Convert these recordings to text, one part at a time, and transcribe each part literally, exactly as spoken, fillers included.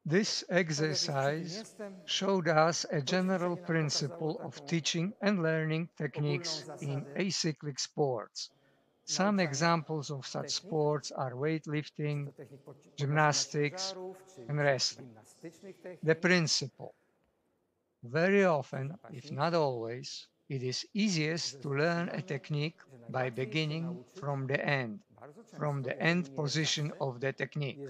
This exercise showed us a general principle of teaching and learning techniques in acyclic sports. Some examples of such sports are weightlifting, gymnastics, and wrestling. The principle. Very often, if not always, it is easiest to learn a technique by beginning from the end, from the end position of the technique.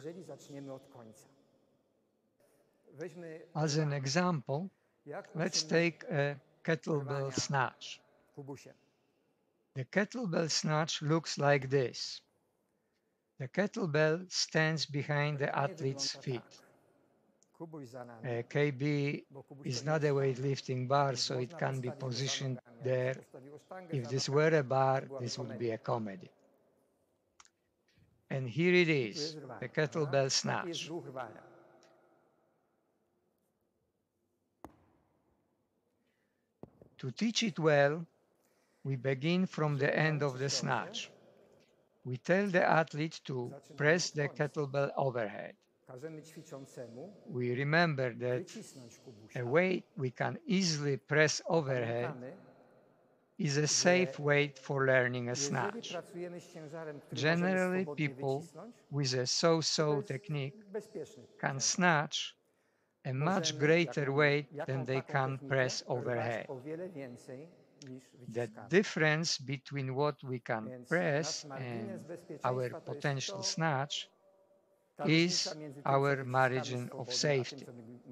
As an example, let's take a kettlebell snatch. The kettlebell snatch looks like this. The kettlebell stands behind the athlete's feet. A K B is not a weightlifting bar, so it can be positioned there. If this were a bar, this would be a comedy. And here it is, the kettlebell snatch. To teach it well, we begin from the end of the snatch. We tell the athlete to press the kettlebell overhead. We remember that a weight we can easily press overhead is a safe weight for learning a snatch. Generally, people with a so-so technique can snatch a much greater weight than they can press overhead. The difference between what we can press and our potential snatch is our margin of safety.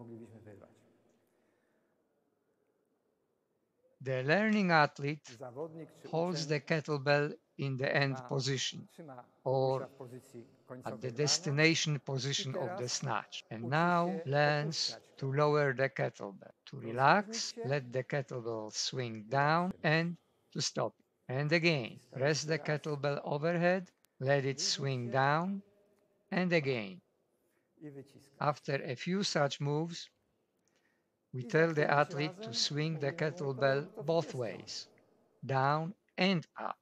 The learning athlete holds the kettlebell in the end position or at the destination position of the snatch, and now learns to lower the kettlebell, to relax, let the kettlebell swing down, and to stop it. And again, press the kettlebell overhead, let it swing down, and again. After a few such moves, we tell the athlete to swing the kettlebell both ways, down and up.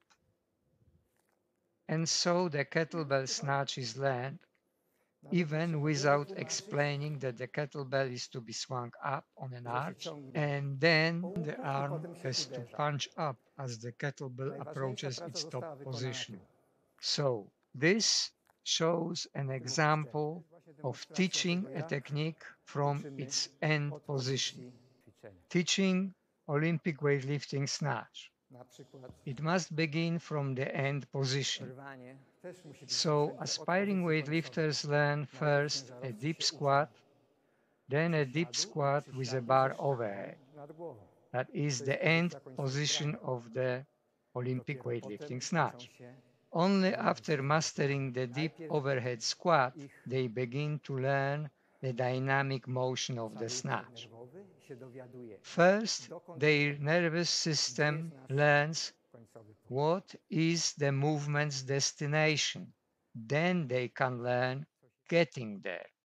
And so the kettlebell snatch is learned, even without explaining that the kettlebell is to be swung up on an arch, and then the arm has to punch up as the kettlebell approaches its top position. So this shows an example of teaching a technique from its end position. Teaching Olympic weightlifting snatch. It must begin from the end position. So aspiring weightlifters learn first a deep squat, then a deep squat with a bar overhead. That is the end position of the Olympic weightlifting snatch. Only after mastering the deep overhead squat, they begin to learn the dynamic motion of the snatch. First, their nervous system learns what is the movement's destination. Then they can learn getting there.